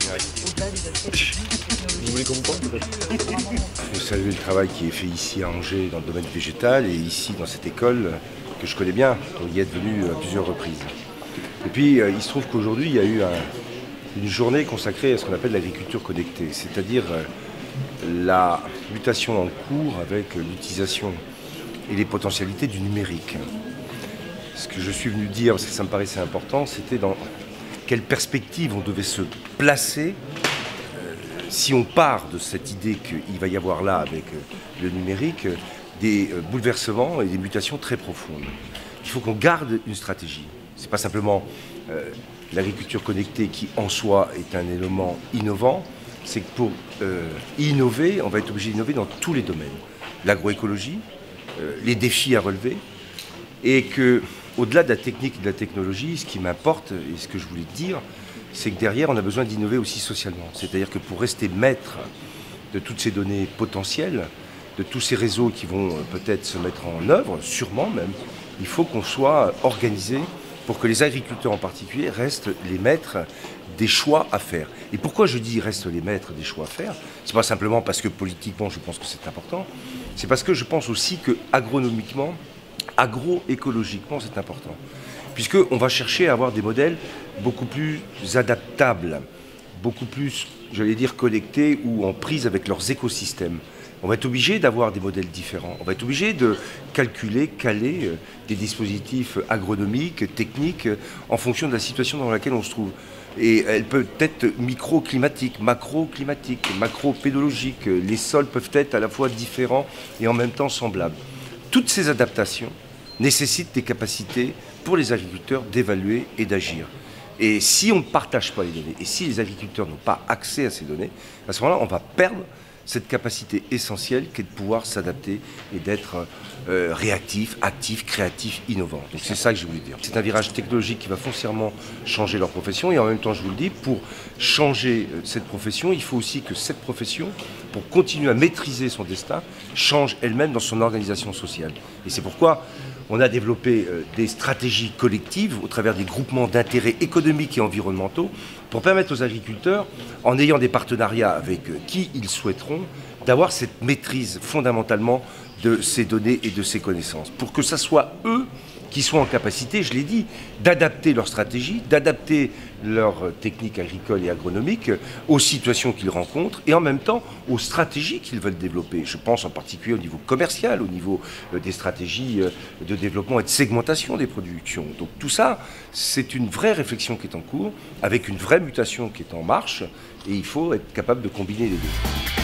Vous voulez qu'on vous parle peut-être? Je salue le travail qui est fait ici à Angers dans le domaine végétal et ici dans cette école que je connais bien, pour y être venu à plusieurs reprises. Et puis il se trouve qu'aujourd'hui il y a eu une journée consacrée à ce qu'on appelle l'agriculture connectée, c'est-à-dire la mutation en cours avec l'utilisation et les potentialités du numérique. Ce que je suis venu dire, parce que ça me paraissait important, c'était dans quelle perspective on devait se placer si on part de cette idée qu'il va y avoir là, avec le numérique, des bouleversements et des mutations très profondes. Il faut qu'on garde une stratégie. Ce n'est pas simplement l'agriculture connectée qui, en soi, est un élément innovant. C'est que pour innover, on va être obligé d'innover dans tous les domaines. L'agroécologie, les défis à relever, et que, au-delà de la technique et de la technologie, ce qui m'importe, et ce que je voulais dire, c'est que derrière, on a besoin d'innover aussi socialement. C'est-à-dire que pour rester maître de toutes ces données potentielles, de tous ces réseaux qui vont peut-être se mettre en œuvre, sûrement même, il faut qu'on soit organisé pour que les agriculteurs en particulier restent les maîtres des choix à faire. Et pourquoi je dis restent les maîtres des choix à faire? C'est pas simplement parce que politiquement je pense que c'est important, c'est parce que je pense aussi que agronomiquement, agroécologiquement c'est important. Puisqu'on va chercher à avoir des modèles beaucoup plus adaptables, beaucoup plus, j'allais dire, connectés ou en prise avec leurs écosystèmes. On va être obligé d'avoir des modèles différents. On va être obligé de calculer, caler des dispositifs agronomiques, techniques, en fonction de la situation dans laquelle on se trouve. Et elles peuvent être microclimatiques, macroclimatiques, macropédologiques. Les sols peuvent être à la fois différents et en même temps semblables. Toutes ces adaptations nécessitent des capacités pour les agriculteurs d'évaluer et d'agir. Et si on ne partage pas les données, et si les agriculteurs n'ont pas accès à ces données, à ce moment-là, on va perdre cette capacité essentielle qui est de pouvoir s'adapter et d'être réactif, actif, créatif, innovant. Donc c'est ça que je voulais dire. C'est un virage technologique qui va foncièrement changer leur profession et en même temps, je vous le dis, pour changer cette profession, il faut aussi que cette profession, pour continuer à maîtriser son destin, change elle-même dans son organisation sociale. Et c'est pourquoi on a développé des stratégies collectives au travers des groupements d'intérêts économiques et environnementaux pour permettre aux agriculteurs, en ayant des partenariats avec qui ils souhaiteront, d'avoir cette maîtrise fondamentalement de ces données et de ces connaissances. Pour que ce soit eux qui soient en capacité, je l'ai dit, d'adapter leur stratégie, d'adapter leurs techniques agricoles et agronomiques aux situations qu'ils rencontrent et en même temps aux stratégies qu'ils veulent développer. Je pense en particulier au niveau commercial, au niveau des stratégies de développement et de segmentation des productions. Donc tout ça, c'est une vraie réflexion qui est en cours, avec une vraie mutation qui est en marche et il faut être capable de combiner les deux.